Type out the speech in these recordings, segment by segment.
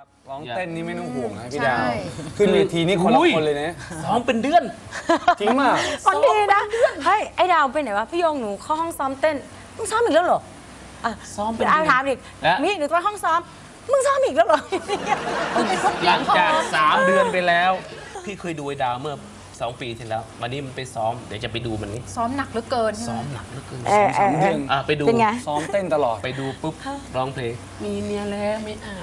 ร้องเต้นนี่ไม่ต้องห่วงนะพี่ใช่ดาวขึ้นเวทีนี่คนละคนเลยนะซ้อมเป็นเดือนจริงมากบางทีนะเฮ้ยไอ้ดาวไปไหนวะพี่โยงหนูเข้าห้องซ้อมเต้นมึงซ้อมอีกแล้วเหรออ่ะซ้อมเป็นอาถามอีกและมีหนูไปห้องซ้อมมึงซ้อมอีกแล้วเหรอหลังจาก3 เดือนไปแล้ว พี่เคยดูไอ้ดาวเมื่อ2 ปีที่แล้ววันนี้มันไปซ้อมเดี๋ยวจะไปดูมันนี่ซ้อมหนักเหลือเกินใช่ซ้อไหมมหนักเหลือเกิน 3 เดือนไปดูเป็นไงซ้อมเต้นตลอดไปดูปุ๊บร้องเพลงมีเมียแล้วไม่เอา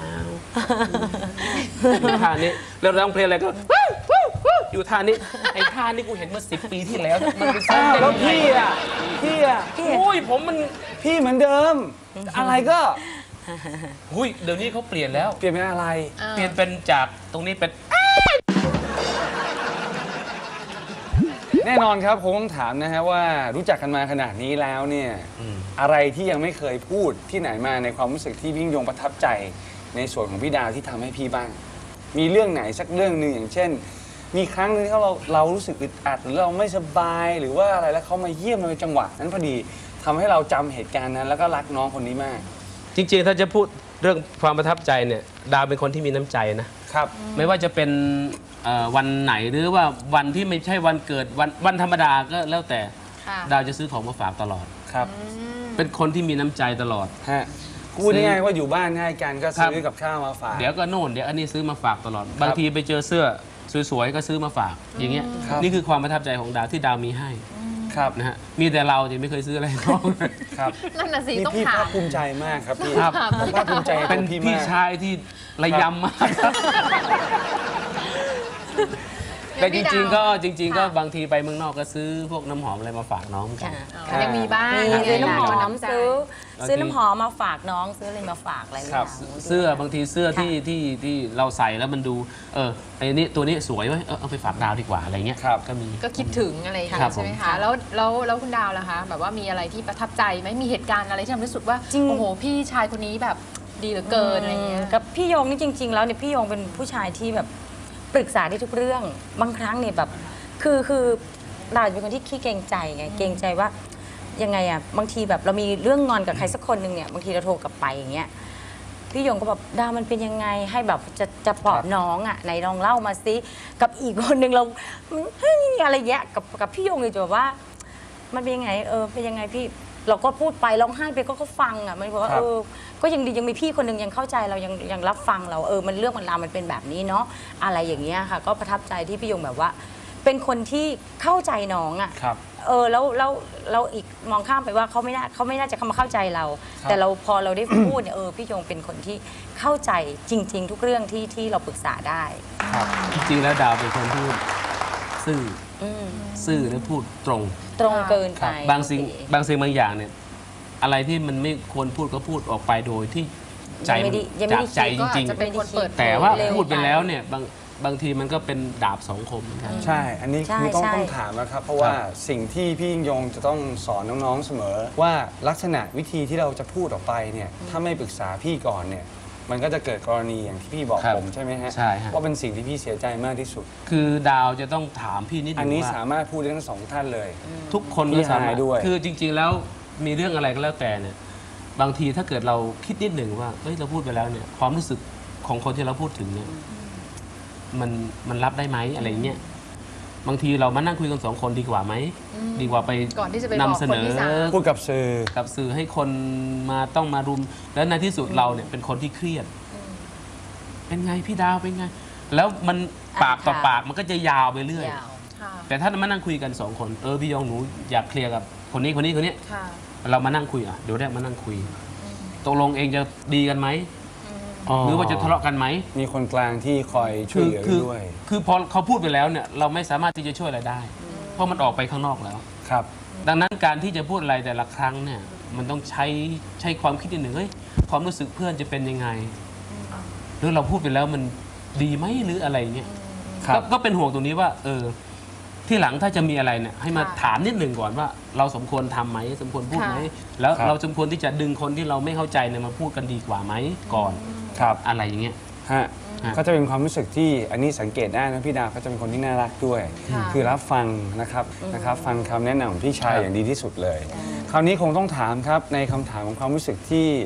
อยู่ท่านี้แล้วร้องเพลงอะไรก็อยู่ท่านี้ไอ้ท่านี้กูเห็นเมื่อ10 ปีที่แล้วมันไปซ้อมเต้นแล้วพี่อ่ะโอ้ยผมมันพี่เหมือนเดิม อะไรก็หุ้ยเดี๋ยวนี้เขาเปลี่ยนแล้วเปลี่ยนเป็นอะไรเปลี่ยนเป็นจากตรงนี้เป็นแน่นอนครับผมต้องถามนะฮะว่ารู้จักกันมาขนาดนี้แล้วเนี่ยอะไรที่ยังไม่เคยพูดที่ไหนมาในความรู้สึกที่พี่ยิ่งยงประทับใจในส่วนของพี่ดาวที่ทำให้พี่บ้าง มีเรื่องไหนสักเรื่องหนึ่งอย่างเช่น มีครั้งหนึงที่เรารู้สึกอึดอัดหรือเราไม่สบายหรือว่าอะไรแล้วเขามาเยี่ยมในจังหวะนั้นพอดีทำให้เราจำเหตุการณ์นั้นแล้วก็รักน้องคนนี้มากจริงๆ ถ้าจะพูดเรื่องความประทับใจเนี่ยดาวเป็นคนที่มีน้ำใจนะครับ ไม่ว่าจะเป็นวันไหนหรือว่าวันที่ไม่ใช่วันเกิดวันธรรมดาก็แล้วแต่ค่ะดาวจะซื้อของมาฝากตลอดครับเป็นคนที่มีน้ำใจตลอดฮะพูดง่ายๆว่าอยู่บ้านง่ายกันก็ซื้อกับข้าวมาฝากเดี๋ยวก็โน่นเดี๋ยวอันนี้ซื้อมาฝากตลอด บางทีไปเจอเสื้อสวยๆก็ซื้อมาฝากอย่างเงี้ยครับนี่คือความประทับใจของดาวที่ดาวมีให้ครับนะฮะมีแต่เราจะไม่เคยซื้ออะไรให้น้องครับนั่นน่ะสินี่ต้องพี่ถาภาม คภูมิใจมากครับพี่ครับผมภาคภูมิใจในเป็นตัวพี่พี่มากชายที่ระยำมากแต่จริงๆก็บางทีไปเมืองนอกก็ซื้อพวกน้ำหอมอะไรมาฝากน้องกันอ๋อยังมีบ้างมีซื้อน้ำหอมน้ำใจซื้อน้ำหอมมาฝากน้องซื้ออะไรมาฝากอะไรครับเสื้อบางทีเสื้อที่เราใส่แล้วมันดูไอ้นี่ตัวนี้สวยเว้ยเอาไปฝากดาวดีกว่าอะไรเงี้ยครับก็มีก็คิดถึงอะไรอย่างครัเงี้บยใช่ไหมผมคะแล้วคุณดาวล่ะคะแบบว่ามีอะไรที่ประทับใจไหมมีเหตุการณ์อะไรที่ทำให้รู้สึกว่าโอ้โหพี่ชายคนนี้แบบดีเหลือเกินอะไรเงี้ยกับพี่โยงนี่จริง ๆ แล้วเนี่ยพี่โยงเป็นผู้ชายที่แบบปรึกษาได้ทุกเรื่องบางครั้งเนี่ยแบบคือเราเป็นคนที่ขี้เกรงใจไงเกรงใจว่ายังไงอ่ะบางทีแบบเรามีเรื่องงอนกับใครสักคนหนึ่งเนี่ยบางทีเราโทรกลับไปอย่างเงี้ยพี่โยงก็แบบดาวมันเป็นยังไงให้แบบจะปลอบน้องอ่ะไหนลองเล่ามาซิกับอีกคนหนึ่งเราเฮ้ยอะไรเงี้ยกับพี่โยงเลยจะแบบว่า มันเป็นยังไงเป็นยังไงพี่เราก็พูดไปร้องไห้ไปก็เขาฟังอ่ะมันบอกว่าครับก็ยังดียังมีพี่คนหนึ่งยังเข้าใจเรายังรับฟังเรามันเรื่องมันราวมันเป็นแบบนี้เนาะอะไรอย่างเงี้ยค่ะ ก็ประทับใจที่พี่ยงแบบว่า เป็นคนที่เข้าใจน้องอ่ะครับแล้วอีกมองข้ามไปว่าเขาไม่น่าจะเข้ามาเข้าใจเราครับแต่เราพอเราได้พูดเนี่ยพี่ยงเป็นคนที่เข้าใจจริง ๆ ทุกเรื่องที่เราปรึกษาได้ครับจริงๆแล้วดาวเป็นคนพูดซื่ออืมซื่อและพูดตรงตรงเกินไปบางสิ่งบางอย่างเนี่ยอะไรที่มันไม่ควรพูดก็พูดออกไปโดยที่ใจมันยังไม่จากได้ใจก็จอาริจงจะเป็นคนเปิดๆ แต่ว่าเร็วพูดไปแล้วเนี่ยบางทีมันก็เป็นดาบสองคมเหมือนกันใช่ อันนี้ใช่คือต้องใช่ถามนะครับ เพราะว่าสิ่งที่พี่ยิ่งยงจะต้องสอนน้องๆเสมอ ว่าลักษณะวิธีที่เราจะพูดออกไปเนี่ยถ้าไม่ปรึกษาพี่ก่อนเนี่ยมันก็จะเกิดกรณีอย่างที่พี่บอกครับผมใช่ไหมฮะใช่ฮะว่าเป็นสิ่งที่พี่เสียใจมากที่สุดคือดาวจะต้องถามพี่นิดนึอันงนี้ว่าสามารถพูดได้ทั้งสองท่านเลยทุกคนพี่ก็สามารถหายด้วยคือจริง ๆ แล้วมีเรื่องอะไรก็แล้วแต่เนี่ยบางทีถ้าเกิดเราคิดนิดหนึ่งว่าเฮ้ยเราพูดไปแล้วเนี่ยความรู้สึกของคนที่เราพูดถึงเนี่ยมันรับได้ไหมอะไรเงี้ยบางทีเรามานั่งคุยกัน2 คนดีกว่าไหมดีกว่าไปก่อนที่จะไปนำบอกเสคนนอที่สามพูดกับสื่อกับสื่อให้คนมาต้องมารุม แล้วในที่สุดเราเนี่ยเป็นคนที่เครียด เป็นไงพี่ดาวเป็นไง แล้วมันปากต่อปากมันก็จะยาวไปเรื่อยยาวค่ะแต่ถ้ามานั่งคุยกัน2 คนพี่ยองหนูอยากเคลียร์กับคนนี้คนนี้คนนี้ค่ะเรามานั่งคุยเดี๋ยวแรกมานั่งคุยตกลงเองจะดีกันไหมหรือว่าจะทะเลาะกันไหมมีคนกลางที่คอยช่วยเหลือด้วยคือพอเขาพูดไปแล้วเนี่ยเราไม่สามารถที่จะช่วยอะไรได้ เพราะมันออกไปข้างนอกแล้วครับดังนั้นการที่จะพูดอะไรแต่ละครั้งเนี่ยมันต้องใช้ความคิดนิดหนึ่งเฮ้ยความรู้สึกเพื่อนจะเป็นยังไงหรือเราพูดไปแล้วมันดีไหมหรืออะไรเงี้ยครับก็เป็นห่วงตรงนี้ว่าที่หลังถ้าจะมีอะไรเนี่ยให้มาถามนิดหนึ่งก่อนว่า เราสมควรทำไหมสมควรพูดไหมแล้วครับเราสมควรที่จะดึงคนที่เราไม่เข้าใจเนี่ยมาพูดกันดีกว่าไหมก่อนครับอะไรอย่างเงี้ยฮะฮะก็จะเป็นความรู้สึกที่อันนี้สังเกตได้นะพี่ดาวก็จะเป็นคนที่น่ารักด้วย คือรับฟังนะครับฟังคำแนะนำของพี่ชายอย่างดีที่สุดเลย คราวนี้คงต้องถามครับในคำถามของความรู้สึกที่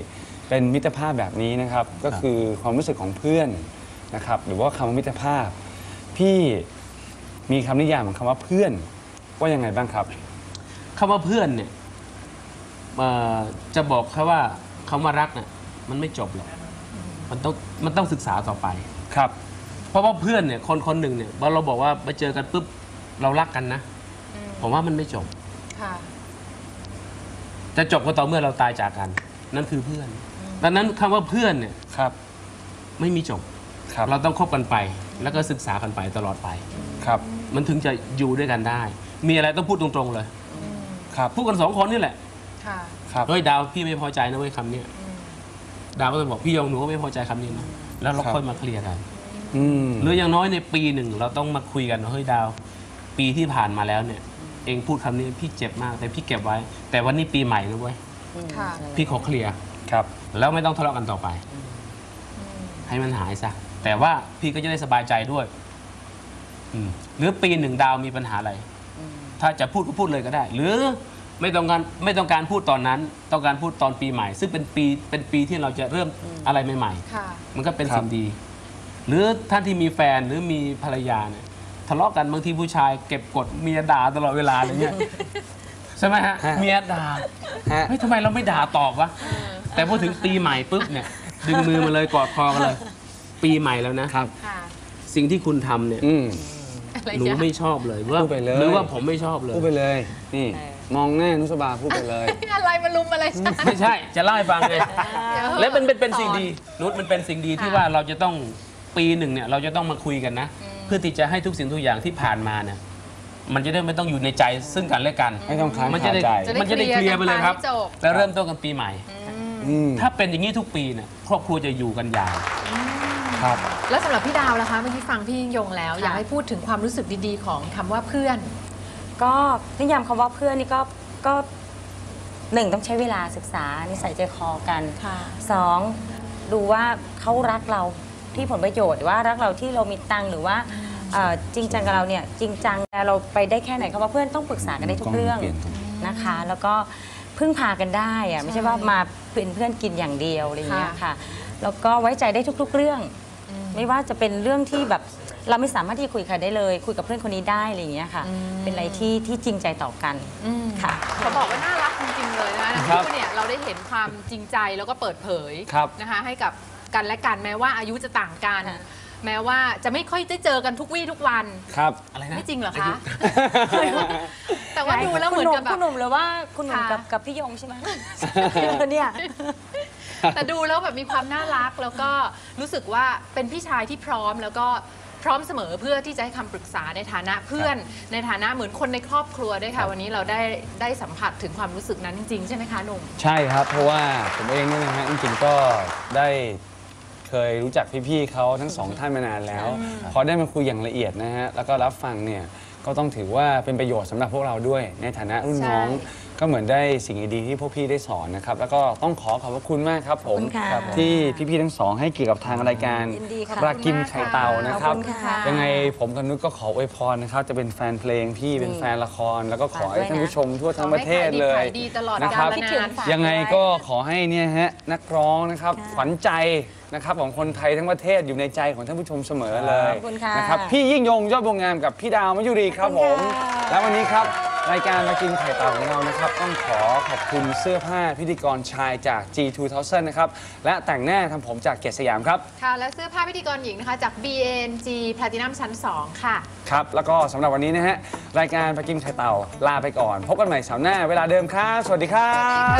เป็นมิตรภาพแบบนี้นะครับก็คือความรู้สึกของเพื่อนนะครับหรือว่าคำว่ามิตรภาพพี่มีคำนิยามของคำว่าเพื่อนว่ายังไงบ้างครับคำว่าเพื่อนเนี่ยจะบอกแค่ว่าคำว่ารักเนี่ยมันไม่จบหรอกมันต้องศึกษาต่อไปครับเพราะว่าเพื่อนเนี่ยคนหนึ่งเนี่ยเราบอกว่าไปเจอกันปุ๊บเรารักกันนะผมว่ามันไม่จบค่ะจะจบก็ต่อเมื่อเราตายจากกัน นั่นคือเพื่อนดังนั้นคำว่าเพื่อนเนี่ยครับไม่มีจบครับเราต้องคบกันไป แล้วก็ศึกษากันไปตลอดไปครับมันถึงจะอยู่ด้วยกันได้ มีอะไรต้องพูดตรงๆเลยครับพูดกัน2 คนนี่แหละค่ะครับเฮ้ยดาวพี่ไม่พอใจนะเว้ยคำเนี้ยดาวก็จะบอกพี่ยงหนูก็ไม่พอใจคำนี้นะแล้วเราค่อยมาเคลียร์กันอืมหรืออย่างน้อยในปีหนึ่งเราต้องมาคุยกันว่าเฮ้ยดาว ปีที่ผ่านมาแล้วเนี่ย เองพูดคำนี้พี่เจ็บมากแต่พี่เก็บไว้ แต่วันนี้ปีใหม่นะเว้ยค่ะพี่ขอเคลียร์ครับแล้วไม่ต้องทะเลาะกันต่อไป ให้มันหายซะแต่ว่าพี่ก็จะได้สบายใจด้วยหรือปีหนึ่งดาวมีปัญหาอะไรถ้าจะพูดก็พูดเลยก็ได้ หรือไม่ต้องการพูดตอนนั้น ต้องการพูดตอนปีใหม่ ซึ่งเป็นปีที่เราจะเริ่มอะไรใหม่ค่ะๆมันก็เป็นครับสิ่งดี หรือท่านที่มีแฟนหรือมีภรรยาเนี่ยทะเลาะกันบางทีผู้ชายเก็บกดเมียด่าตลอดเวลาอะไรเงี้ย ใช่ไหมฮะเมียด่าฮะเฮ้ยทำไมเราไม่ด่าตอบวะแต่พอถึงปีใหม่ปุ๊บเนี่ยดึงมือมาเลยกอดคอกันเลย ปีใหม่แล้วนะครับค่ะสิ่งที่คุณทำเนี่ยอืมอะไรหนูจ๊ะไม่ชอบเลยว่าพูดไปเลยหรือว่าผมไม่ชอบเลยพูดไปเลย นี่ มองหน้านุสบาพูดไปเลยอะไรมาลุมอะไรฉันไม่ใช่จะเล่าให้ฟังไงเดี๋ยวและมันเป็นสิ่งดีนุชมันเป็นสิ่งดีที่ว่าเราจะต้องปีหนึ่งเนี่ยเราจะต้องมาคุยกันนะ เพื่อที่จะให้ทุกสิ่งทุกอย่างที่ผ่านมาเนี่ยมันจะได้ไม่ต้องอยู่ในใจซึ่งกันและกันไม่ต้องค้างมันจะคาได้ใจมันจะได้เคลียร์ไปเลยครับให้จบแล้วเริ่มต้นกันปีใหม่อืมถ้าเป็นอย่างนี้ทุกปีเนี่ยครอบครัวจะอยู่กันยาวครับแล้วสำหรับพี่ดาวล่ะคะเมื่อกี้ฟังพี่ยิ่งยงแล้วค่ะอยากให้พูดถึงความรู้สึกดีๆของคำว่าเพื่อนก็นิยามคำว่าเพื่อนนี่ก็หนึ่งต้องใช้เวลาศึกษานิสัยใจคอกันค่ะสองดูว่าเขารักเราที่ผลประโยชน์หรือว่ารักเราที่เรามีตังค์หรือว่าจริงจังกับเราเนี่ยจริงจังแล้วเราไปได้แค่ไหนคำว่าเพื่อนต้องปรึกษากันได้ทุกเรื่องเปลี่ยนตรงนะคะ แล้วก็พึ่งพากันได้อะไม่ใช่ว่ามาเป็นเพื่อนกินอย่างเดียวอะไรอย่างเงี้ยค่ะแล้วก็ไว้ใจได้ทุกๆเรื่อง ไม่ว่าจะเป็นเรื่องที่แบบเราไม่สามารถที่จะคุยกับใครได้เลย คุยกับเพื่อนคนนี้ได้อะไรอย่างเงี้ยค่ะ เป็นอะไรที่จริงใจต่อกันค่ะเขาบอกว่าน่ารักจริงๆเลยนะคะทั้งครับคู่เนี่ยเราได้เห็นความจริงใจแล้วก็เปิดเผยครับนะคะให้กับกันและกันแม้ว่าอายุจะต่างกันค่ะแม้ว่าจะไม่ค่อยได้เจอกันทุกวี่ทุกวันครับอะไรนะไม่จริงเหรอคะ แต่ว่าดูแล้วเหมือนกับแบคุบณหนุ่มหรือว่าคุณหนุ่มค่ะกับพี่ยงใช่ไหม เนี่ยแต่ดูแล้วแบบมีความน่ารักแล้วก็รู้สึกว่าเป็นพี่ชายที่พร้อมแล้วก็พร้อมเสมอเพื่อที่จะให้คำปรึกษาในฐานะเพื่อน ในฐานะเหมือนคนในครอบครัวด้วยค่ะ วันนี้เราได้สัมผัสถึงความรู้สึกนั้นจริงๆใช่ไหมคะหนุ่มใช่ครับ เพราะว่าผมเองเนี่ยนะฮะจริงๆก็ได้เคยรู้จักพี่ๆเขาทั้งสองท่านมานานแล้ว พอได้มาคุยอย่างละเอียดนะฮะแล้วก็รับฟังเนี่ยก็ต้องถือว่าเป็นประโยชน์สำหรับพวกเราด้วย ในฐานะรุ่นน้องใช่ก็เหมือนได้สิ่งดีๆที่พวกพี่ได้สอนนะครับแล้วก็ต้องขอบพระคุณมากครับผมขอบคุณค่ะครับที่พี่ๆทั้งสองให้เกียรติกับทางรายการยินดีค่ะปลากิมไข่เต่านะครับขอบคุณค่ะยังไงผมกับนุชก็ขออวยพรนะครับจะเป็นแฟนเพลงพี่เป็นแฟนละคร แล้วก็ขอให้ท่านผู้ชมทั่วทั้งประเทศเลยขอให้ขายดีตลอดนะกาครัลบและนานยังไงก็ขอให้เนี่ยฮะนักร้องนะครับขวัญใจนะครับของคนไทยทั้งประเทศอยู่ในใจของท่านผู้ชมเสมอเลยขอบคุณค่ะนะครับพี่ยิ่งยงยอดวงงามกับพี่ดาวมยุรีครับผม แล้ววันนี้ครับรายการมากินไข่เต่าของเรานะครับต้องขอบคุณเสื้อผ้าพิธีกรชายจาก G2000 นะครับและแต่งหน้าทำผมจากเกียรติสยามครับค่ะ และเสื้อผ้าพิธีกรหญิงนะคะ จาก BNG Platinum ชั้น 2 ค่ะครับแล้วก็สำหรับวันนี้นะฮะรายการมากินไข่เต่าลาไปก่อน พบกันใหม่เสาร์หน้าเวลาเดิมครับสวัสดีครับ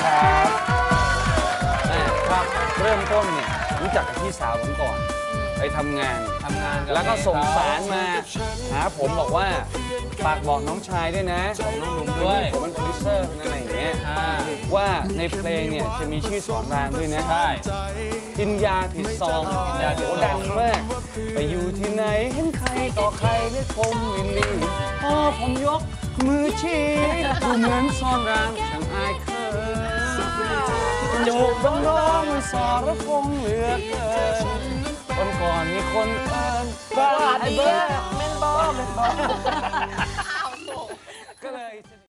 ครับเริ่มต้นเนี่ยรู้จักกับพี่สาวผมก่อนไปทำงาน แล้วก็ส่งสารมาหาผมบอกว่าฝากบอกน้องชายด้วยนะของน้องหนุ่มด้วยผมเป็นโปรดิวเซอร์คนอะไรอย่างเงี้ยว่าในเพลงเนี่ยจะมีชื่อสอนรามด้วยนะใช่กินยาผิดซองโหดังมากไปอยู่ที่ไหนเห็นใครต่อใครเรียกผมวินลี่พอผมยกมือชี้ดูเหมือนสอนรามช่างอายเขินโยกน้องๆมันสอระพงเหลือเกินวันก่อนมีคนเอิญบ้าไอ้เบิร์ดเมนบอก็เลย